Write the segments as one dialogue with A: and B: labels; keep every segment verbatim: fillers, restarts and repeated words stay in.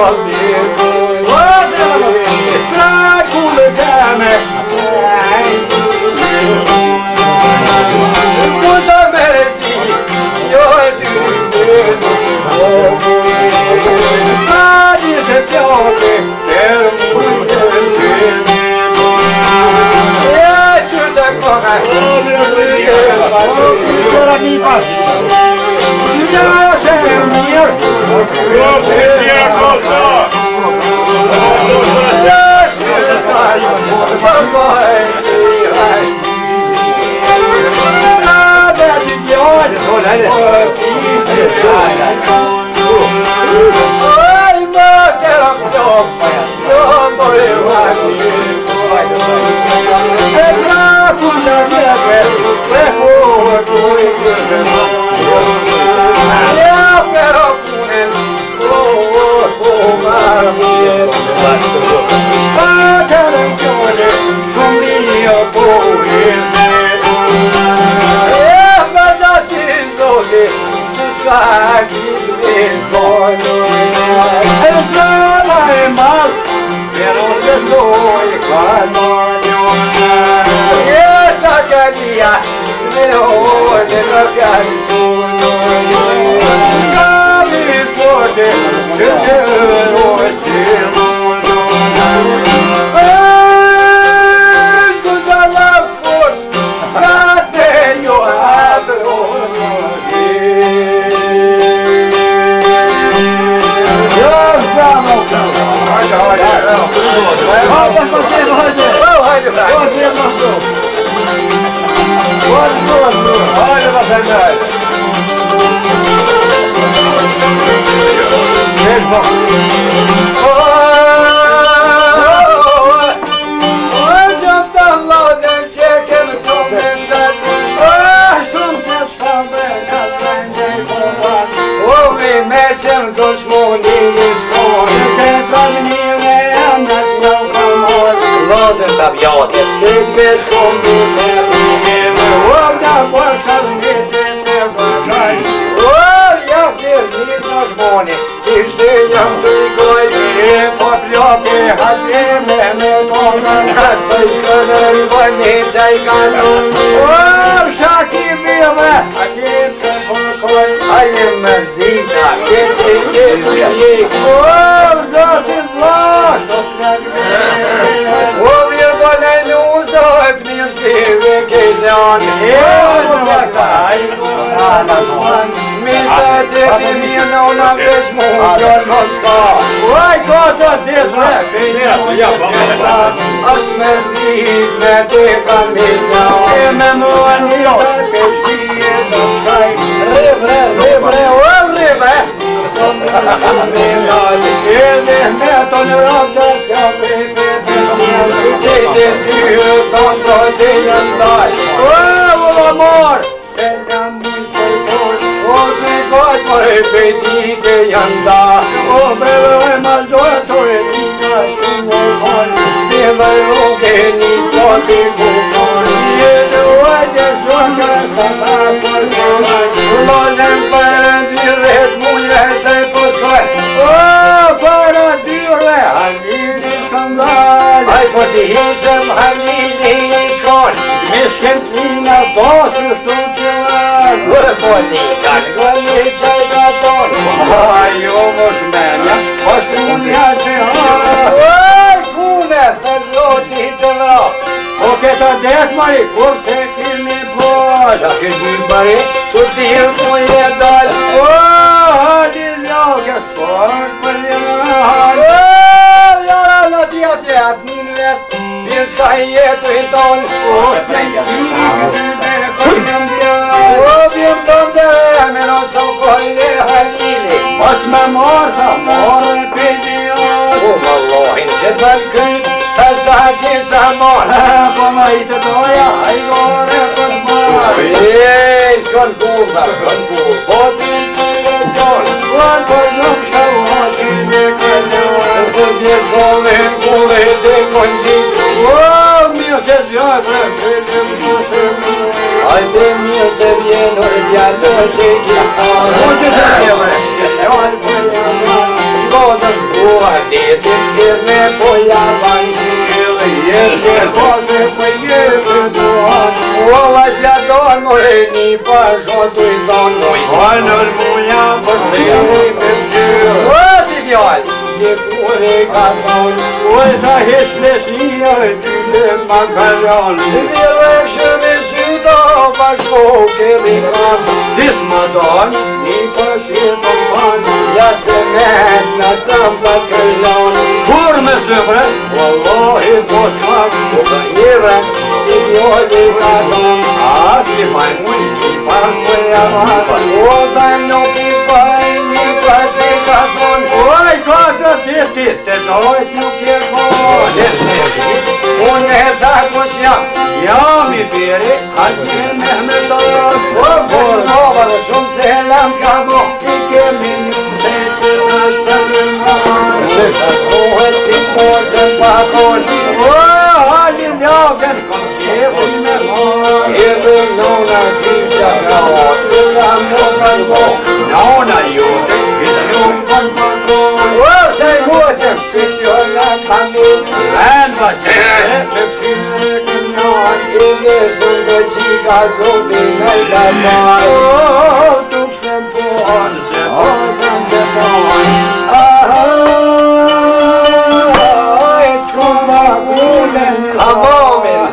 A: Muchos años, Ходити і не появай, если кози поїду, волосся до ноги, ні пожодуй до ноги.
B: Войнор моя посилий певчир.
A: Вот ідеаль, не кури катон.
B: Ой, загишле сніє, ти макарон.
A: Не легше не сюда, башку киликан.
B: Ти смадон, ні пошитом пан.
A: Я семен, настав паскальон.
B: Курме сибре, вологи посмак.
A: Україна, ідеалі катон.
B: А сліпай мої, пан моя мама.
A: Одано кипай, не паси катон.
B: Ой, ката ти, ти, ти, давай п'юки кон.
A: Уне так усяк.
B: Я ми бери, а ти не металас.
A: Обочнова, шум селям кабо.
B: Тільки мені здається наш перемагає.
A: Слухать під кожен патон.
B: О, а він явген, консєву не має.
A: І вино надівся као. Селям моканво.
B: Нона юрик, відрюм пан патрон.
A: О, сей восем, цихтьор на камінь.
B: Ен Василе, пепсиле кімнян.
A: І не сундочі газоти не давай.
B: О, тук сем пон, сем пон, сем пон.
A: Ай, скумба гулен. Абомен.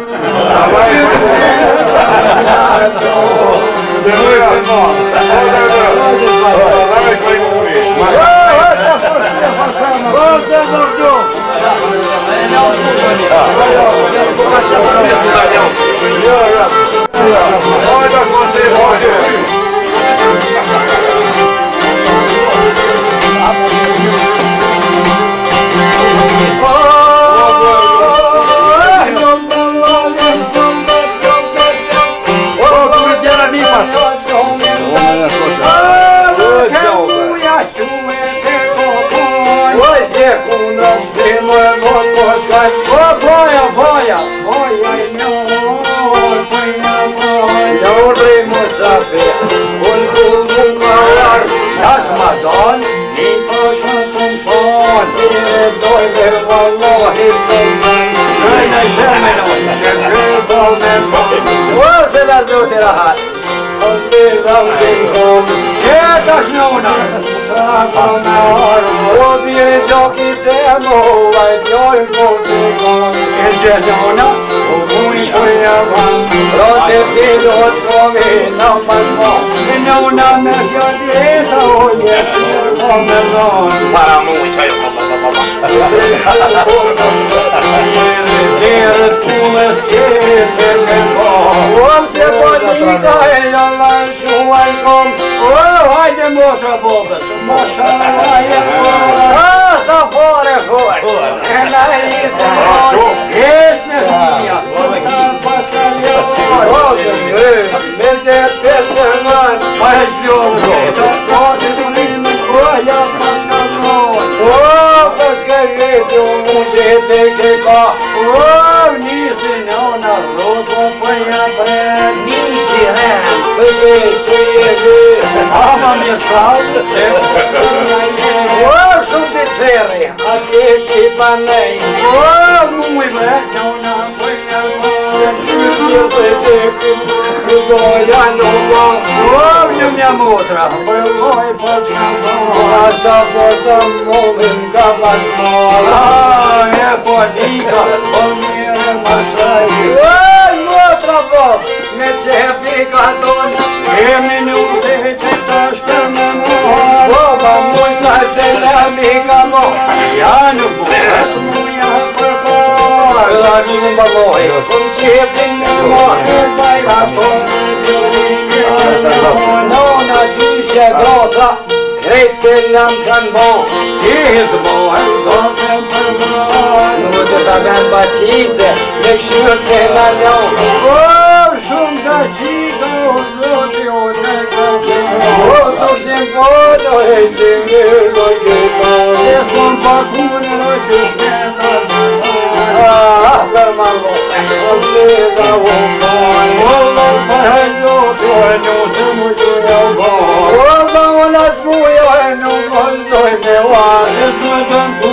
A: Hold on, let's move your hand, no, no, no, no, no,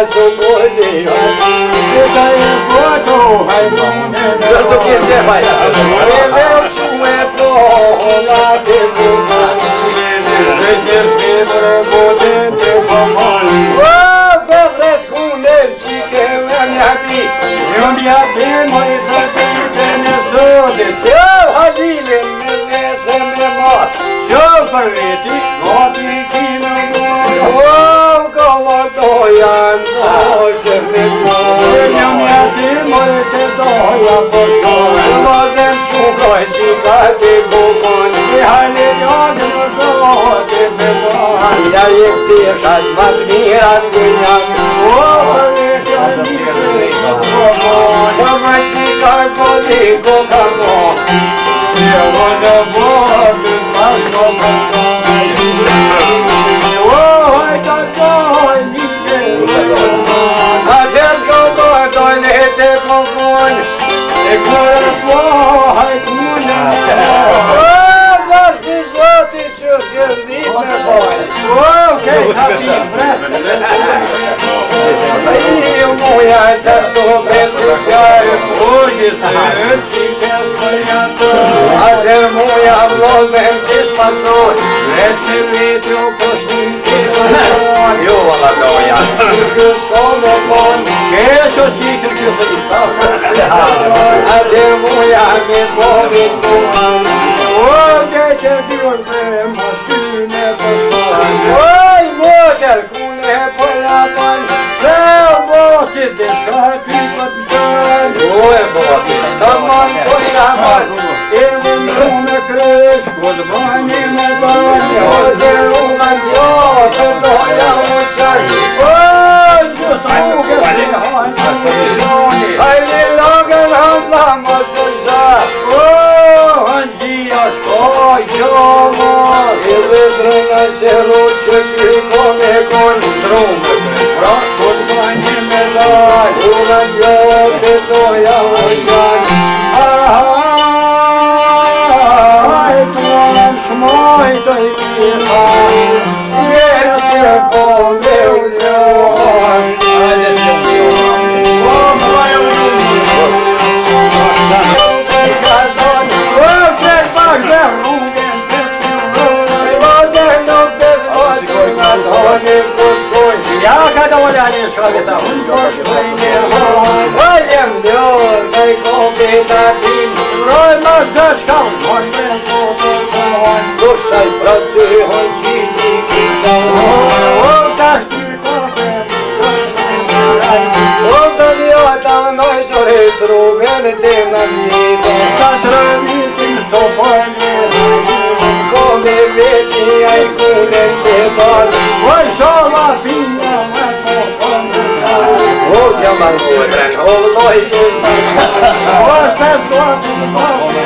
A: supodi
B: Că e foto, hai bune.
A: Să-l duc în ce mai Mereu și me plouă la de bucan Oh, povret cu nemții că mi-a bit
B: Eu mi-a bit, măi, că ne sode.
A: Eu halile mele să me mor
B: Eu părveti, gopi chimă
A: Oh, colo doi ani, oh, să me mor
B: Eu mi-a bit, măi, că doi apostoli.
A: Lozem ciucoi și ca de buboni
B: Haine iadă, două de pe bani.
A: Я их бежать в адмират гуням
B: O, părveti, amice,
A: Помоги, как болико, кому
B: eu vă dăvor, câți O, hai că doi, niște,
A: Отец голубой, долите погонь
B: e cură, hai cu mine.
A: О, ваши злоты, чушки, видно, бой
B: Ok, happy
A: И моя часто пресыхаю
B: Hoje se desconhece,
A: А ты моя вложен, ты спасной
B: Lete litro coștinte,
A: Eu молодая Что me пон
B: que să știi că să
A: А ты моя не повезло
B: Unde te violăm, măstine păstoare.
A: Ой, motel, cu nepăiatan
B: Vreau bose de șapi pe picioare.
A: Ой, motel, taman păiatan
B: El în lume crezi, cu banii mă dani.
A: Motel, un antiot, doia ușani
B: Oi, eu stau că se haine milioane.
A: Hai de logă la mă să jar
B: Oh, în ziua școi, eu mor.
A: И выдрано се лучше пикоме кон Друме
B: Vreau cu banii mă dani.
A: Un antiot, doia ușani
B: Hai, doamn, și mai dă-i hai.
A: Este pomeu leon
B: Oh, mai eu Oh, trec bag de ruge, ia ca de olea ne școale ta, un coș pâine, roi mă zăși ca un mon de copăconi. Oh, ca știi cofe, ca-ți rămit în sopăne,
A: Come vedi ai cune de bani
B: voi s-o la pina mă copăne.
A: O chiamar mutran, o noi
B: O stă-ți toate în măne,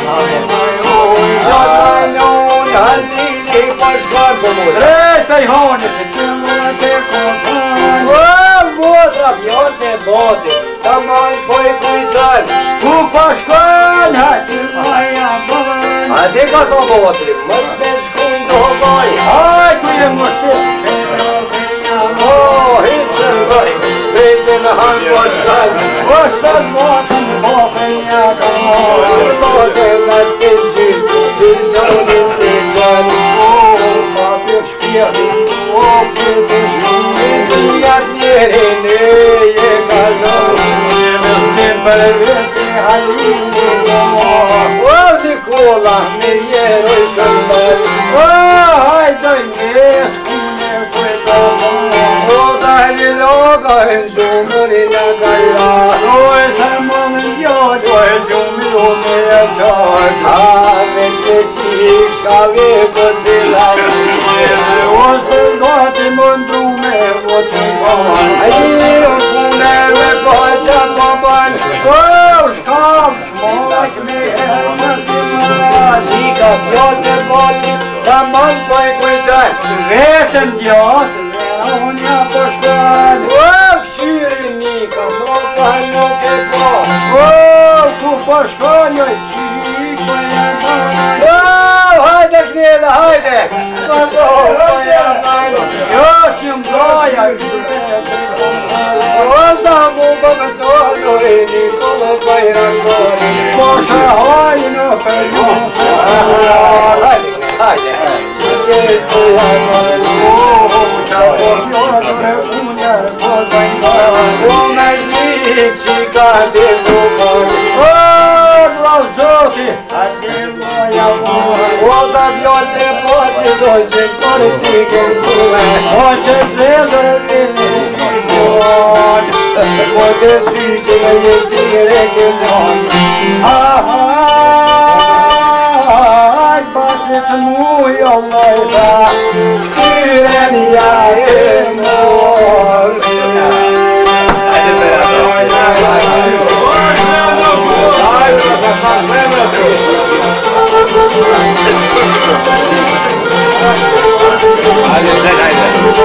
A: Jos vanjoni hallini paškan pomut
B: trei-te-i hone, se celor de copăni.
A: O mutra fiote bote, taman poi cuitan
B: Cu pașcani, hai te mai abani.
A: Adică s-o bote, mă speci cu într-o
B: Hai cu e moștet, ce vreau că ia
A: O, hițel goi, prieten han paškan
B: O stă-ți toate în copănia ca mor.
A: Loze nas pinsis, pinsioni sețan
B: O, mă pieci pierde, o pierde-și
A: Intuiat mierine e cazan
B: din părvete, haline de mor.
A: O, Nicola, mirieroi șcăndări
B: O, hai dă-i nescune, să-i dă
A: O, dai loga în jumurile caia
B: Noi să mă îndiot, noi jumiu mi-e-țoc.
A: Aveți pe țic și ave pătrila
B: O să-l toate mândrume, o țigani.
A: Ai un punele păcea poman
B: O, șcap, șmoc, mie, mă țigani.
A: Zica fiote boți, taman poi cuitan
B: Vete-n diot, le unia pășcani.
A: O, șirinica, no panu che po
B: O, cu pășcani, oi, cică, e bani.
A: O, haide Cnela, haide O, haide
B: Eu simt doia, iubesc,
A: bajrakori.
B: Bože hajno peljuse.
A: Hajde, hajde. Sjeti Una sliči kad je drugoj. Otac joj te poti dođe, korisnike kume.
B: Hoće zvezde vidjeti.
A: Kote sviće ga jesi reke don.
B: Ahaj, basit mujo mojda,
A: Skriven ja je mor.
C: Ajde, sad, ajde.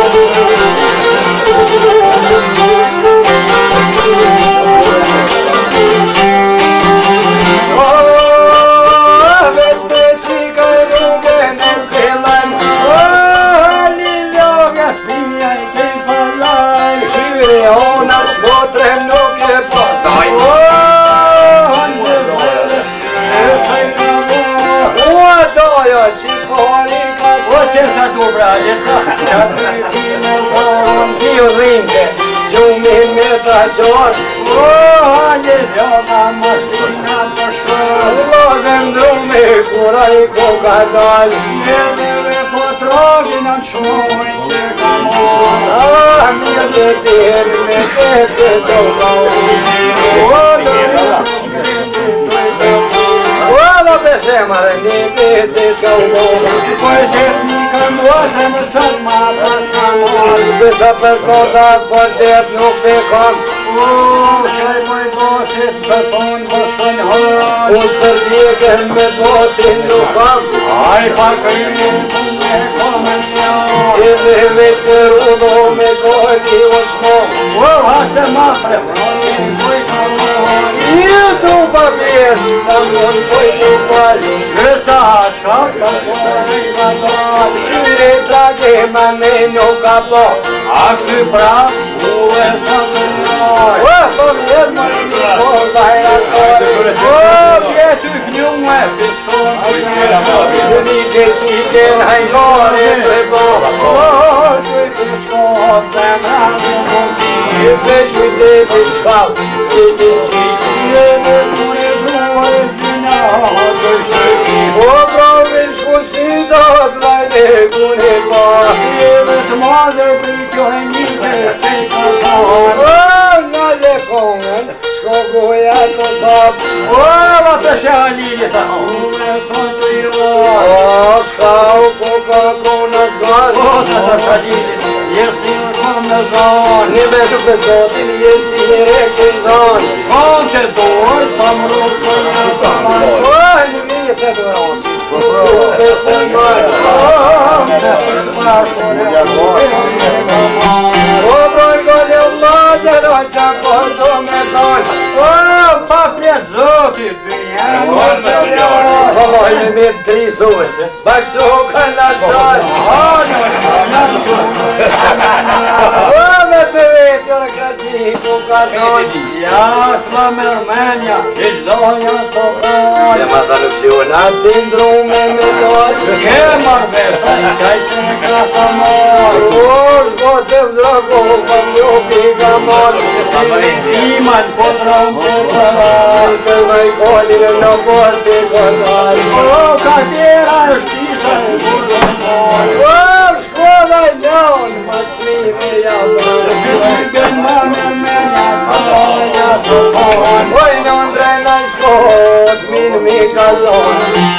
A: Io rinde, giù mi metto a giorno.
B: Oh, gli giova mastina posto.
A: Lo sembro me cura i cocadali.
B: Ne deve potrovi non sono in cercamore.
A: Ah, mio Dio, me che se sono. Oh, Guarda per semare, ne che se scaldo.
B: Poi se mi camuosa mi salma pascamore.
A: Bisa per cosa fortet nu pe com.
B: Oh, sai voi voces per fon boston hor.
A: Un per diegen me botin nu com.
B: Ai parcărin me comenio.
A: E me vester uno me goli osmo.
B: Oh, asta mă preferi, voi camor.
A: Eu tu babir, samon voi tu bali.
B: Lăsați ca voi vador.
A: Shire trage mane no capo.
B: Acte brav, uve satanoi.
A: Oh, babir mane no baira kore.
B: Oh, vietuk njunge, piskon.
A: Ni ke chiken hai gore pebo.
B: Oh, sui piskon, zemra zemra.
A: E vejo de pescal, e de O provis cusida la de guneba. Oh, na le kongen, skogo ya to tap. Oh, skau koka kona zgar. Ne vejo pesotin yesi reke zon. Oh, ni mi te doros. Pestel mar. Oh, broi gole Allah, no chapo do me don. Oh, ne me trizo. Basto kana zon. Oh, me bevet, ora krasni koka don. Le mas alusionat dentro me me don. Oh, zgotem drago, kam ljubi ga mol.
B: Iman podrom
A: Este vai colire no porte contar.
B: Oh, catera știță
A: Oh, școala neon, mă strime ia
B: Când mame mea Măia să pon
A: Oi, non drenai scot, min mica zon.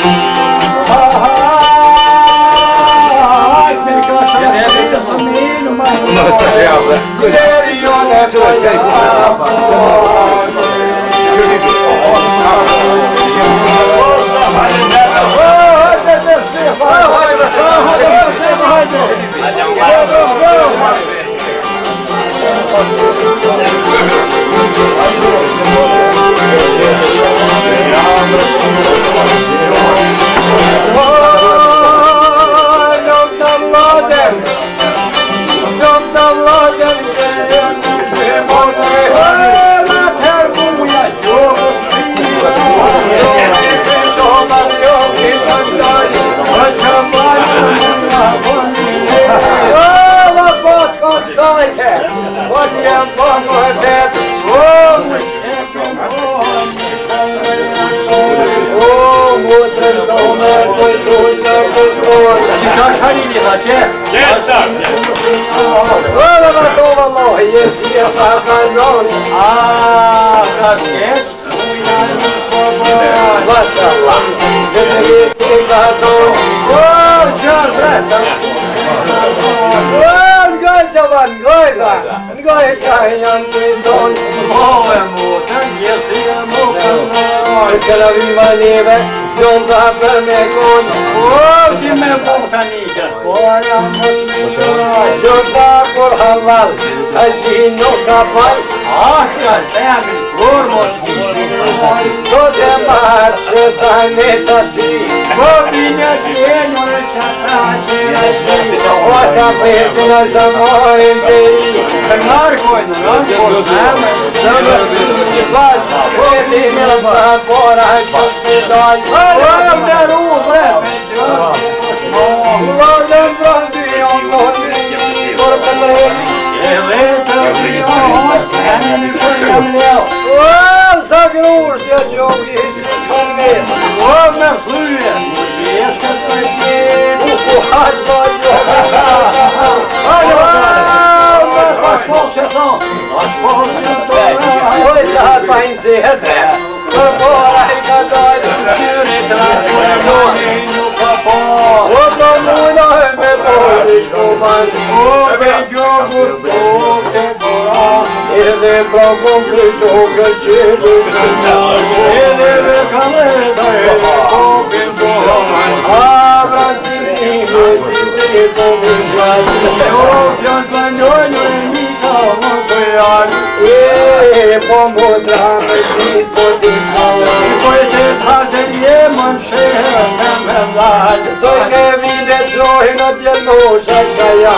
B: Hai, mica șase să min mai
A: Ieri eu ne voia
B: Чек!
C: Yes, sir.
A: Ora готово ноги, если я покажу.
B: А, как есть?
A: Ваша земли готов.
B: О, все, брат!
A: Ой, гайся, ван, гайда. Гайска, я не дон.
B: Моему-то, если я мог
A: Nu ska la viva leve, som papper med kon.
B: О, ты меня болтаника! Ой,
A: Som papper halval, ajin och kapal.
B: ах, красавец, гормоски!
A: Då det matcher stannar sig.
B: Побеня день, он чатачи!
A: Och att kapelserna som har inte i.
B: Наркой, ну, наркой,
A: Som vad, och det är nästan bara just idag.
B: Ой, здорово!
A: Ладно, brandy om någon i korpen. Åh, så grort jag tjog i syskonen.
B: Главное, слышь, бешка спасет!
A: Och han var jag.
B: Пошел часом! Пошел часом!
A: Oj, så här på en sida. För bara en kadal. Och de måla med borgskoman. Är det bra om du sågar kyrkan? Abran sin liv, sin liv på min själ. Är på modra med sitt på din skall. Только видят, что и на тяну шашкая.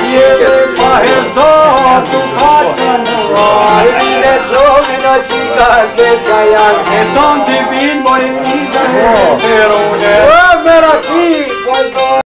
A: Видят, что и на чикатская. О, мераки,